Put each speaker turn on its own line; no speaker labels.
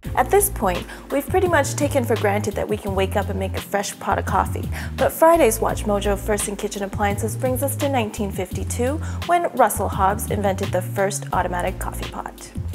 At this point, we've pretty much taken for granted that we can wake up and make a fresh pot of coffee, but Friday's Watch Mojo First in Kitchen Appliances brings us to 1952, when Russell Hobbs invented the first automatic coffee pot.